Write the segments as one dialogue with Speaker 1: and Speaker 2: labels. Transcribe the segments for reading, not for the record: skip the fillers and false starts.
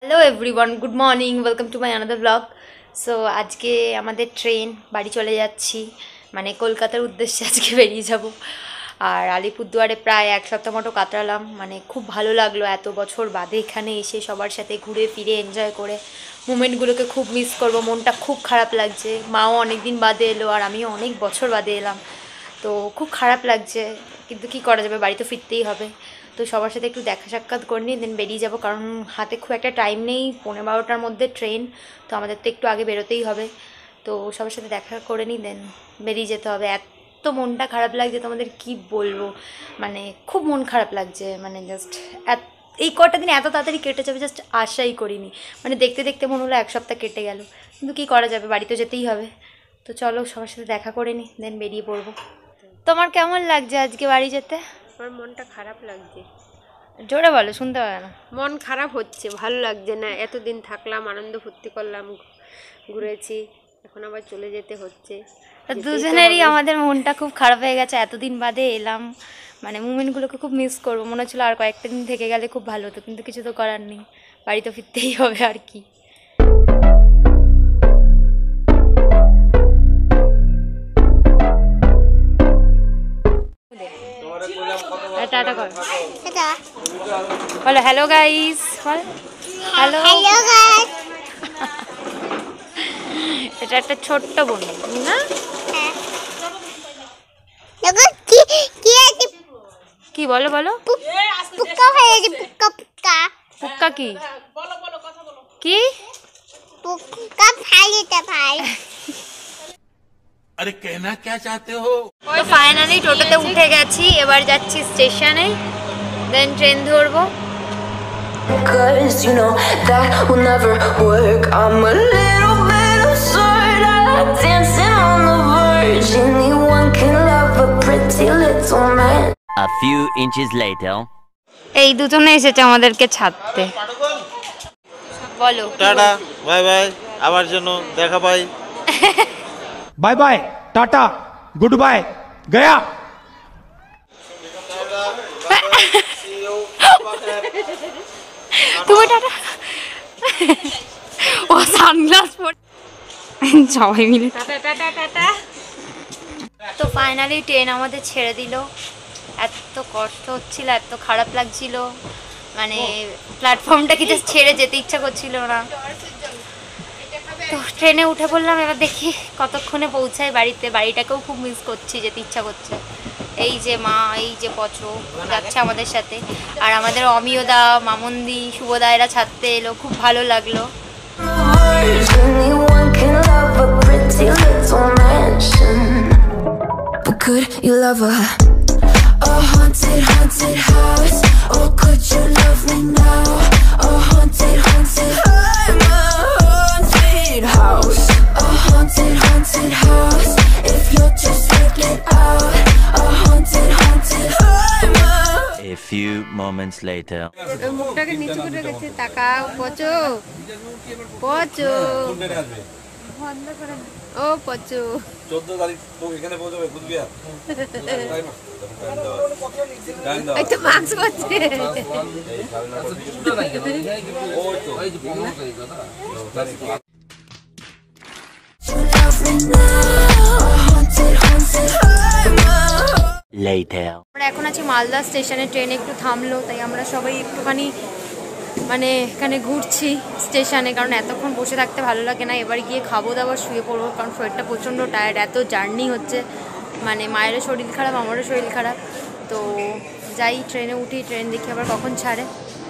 Speaker 1: Hello everyone, good morning, welcome to my another blog. So आज के आमादेर train बाड़ी चले जाच्छी, माने कलकातार उद्देश्य आज के बेरिये जाबो। और आलिपुरदुआरे प्राय एक सप्ताह मतो काटालाम, माने खूब भालो लागलो एत बछर बादे एखाने एसे सबार साथे घुरे फिरे एनजय करे मोमेंटगुलोके खूब मिस करबो। मनटा खूब खाराप लागछे, माओ अनेक दिन बादे एलो और आमिओ अनेक बछर बादे एलाम, तो खूब खाराप लागछे, किन्तु कि करा जाबे, बाड़ी तो फिरतेई होबे। तो सबार साथे एकटु देखा साक्षाৎ करे निয়ে देन बेरिয়ে যাব, কারণ হাতে খুব একটা টাইম নেই। 11:30টার মধ্যে ট্রেন, তো আমাদের তো একটু আগে বেরোতেই হবে। তো সবার সাথে দেখা করে নিয়ে দেন বেরিয়ে যেতে হবে। এত মনটা খারাপ লাগছে তোমাদের কি বলবো, মানে খুব মন খারাপ লাগছে, মানে জাস্ট এই কটা দিন এত তাড়াতাড়ি কেটে যাবে জাস্ট আশাই করিনি। মানে দেখতে দেখতে মনে হলো এক সপ্তাহ কেটে গেল, কিন্তু কি করা যাবে, বাড়ি তো যেতেই হবে। তো চলো সবার সাথে দেখা করে নিই, দেন বেরিয়ে পড়বো। তোমার কেমন লাগছে আজকে বাড়ি যেতে?
Speaker 2: আমার মনটা খারাপ লাগছে।
Speaker 1: জোরে বলো, শুনতে পাবে না।
Speaker 2: মন খারাপ হচ্ছে, ভালো লাগছে না। এতদিন থাকলাম, আনন্দ ফুর্তি করলাম, ঘুরেছি, এখন আবার চলে যেতে হচ্ছে।
Speaker 1: দুজনেরই আমাদের মনটা খুব খারাপ হয়ে গেছে, এতদিন বাদে এলাম, মানে মুভমেন্টগুলোকে খুব মিস করবো। মনে হচ্ছিলো আর কয়েকটা দিন থেকে গেলে খুব ভালো হতো, কিন্তু কিছু তো করার নেই, বাড়ি তো ফিরতেই হবে আর কি। টাটা কর, বলো হ্যালো গাইস, বল হ্যালো গাইস। এটা একটা ছোট্ট বন্ধু না, কি বলো বলো, পুক্কা কি কি পুক্কা ফাইতে ভাই।
Speaker 3: अरे कहना क्या चाहते हो?
Speaker 1: তো ফাইনালি টোটোতে উঠে গেছি, এবার যাচ্ছি স্টেশনে, দেন ট্রেন ধরবো।
Speaker 4: Cause you know that will never work. I'm a little bit absurd. I like dancing on the verge. Anyone can love a pretty little man.
Speaker 5: A few inches later.
Speaker 1: এই দুজনে এসেছে আমাদেরকে ছাড়তে। বলো
Speaker 6: tata bye bye, আবার জন্য দেখা পাই।
Speaker 7: Bye bye tata goodbye गया।
Speaker 1: তুমি টাটা, ও সানগ্লাস পরে সবাই মিলে টাটা টাটা টাটা। তো ফাইনালি ট্রেন আমাদের ছেড়ে দিল। এত কষ্ট হচ্ছিল, এত খারাপ লাগছিল, মানে প্ল্যাটফর্মটাকে জাস্ট ছেড়ে যেতে ইচ্ছা করছিল না। তো ট্রেনে উঠে পড়লাম, এবার দেখি কতক্ষণে পৌঁছায় বাড়িতে। বাড়িটাকেও খুব মিস করছি, যেতে ইচ্ছা করছে। এই যে মা, এই যে পচো যাচ্ছে আমাদের সাথে, আর আমাদের অমিয়দা, মামন্দি, শুভদা এরা ছাড়তে এলো, খুব ভালো লাগলো।
Speaker 5: A few moments later.
Speaker 2: মুখটাকে নিচু করে গেছে, তাকাও পচো পচো, ও পচো।
Speaker 6: 14 তারিখ তো এখানে পৌঁছাবে কুচবিহার।
Speaker 2: এই তো মাস্ক পরছে।
Speaker 5: Later.
Speaker 1: আমরা এখন আছি মালদা স্টেশনে, ট্রেন একটু থামলো, তাই আমরা সবাই একটুখানি মানে এখানে ঘুরছি স্টেশনে, কারণ এতক্ষণ বসে থাকতে ভালো লাগে না। এবার গিয়ে খাবো দাবার শুয়ে পড়বো, কারণ শরীরটা প্রচণ্ড টায়ার্ড, এত জার্নি হচ্ছে, মানে মায়েরও শরীর খারাপ, আমারও শরীর খারাপ। তো যাই, ট্রেনে উঠি, ট্রেন দেখি আবার কখন ছাড়ে।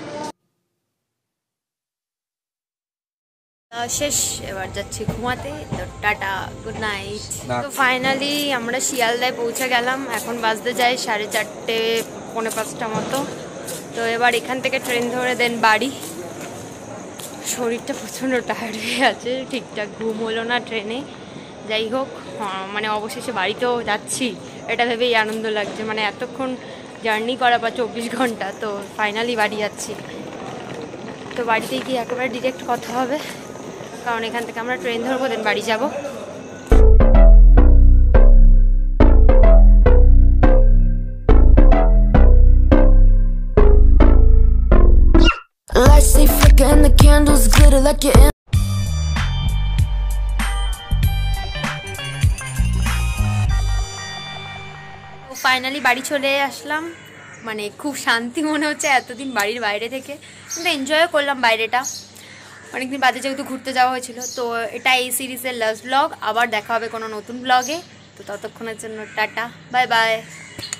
Speaker 1: শেষ, এবার যাচ্ছি ঘুমাতে, তো টাটা, গুড নাইট। তো ফাইনালি আমরা শিয়ালদায় পৌঁছে গেলাম, এখন বাজতে যায় 4:30 পৌনে 5টা মতো। তো এবার এখান থেকে ট্রেন ধরে দেন বাড়ি। শরীরটা প্রচণ্ড টায়ার্ড হয়ে আছে, ঠিকঠাক ঘুম হলো না ট্রেনে। যাই হোক, মানে অবশেষে বাড়িতেও যাচ্ছি, এটা ভেবেই আনন্দ লাগছে। মানে এতক্ষণ জার্নি করা বা 24 ঘন্টা, তো ফাইনালি বাড়ি যাচ্ছি। তো বাড়িতে গিয়ে একেবারে ডিরেক্ট কথা হবে, কারণ এখান থেকে আমরা ট্রেন ধরবো, দেন বাড়ি যাব।
Speaker 4: Lights they flicker and the candles like you're in.
Speaker 1: Finally বাড়ি চলে আসলাম, মানে খুব শান্তি মনে হচ্ছে এতদিন বাড়ির বাইরে থেকে, কিন্তু এনজয়ও করলাম বাইরেটা, অনেকদিন বাদে যেহেতু ঘুরতে যাওয়া হয়েছিল। তো এটা এই সিরিজের লাস্ট ব্লগ, আবার দেখা হবে কোনো নতুন ব্লগে। তো ততক্ষণের জন্য টাটা, বাই বাই।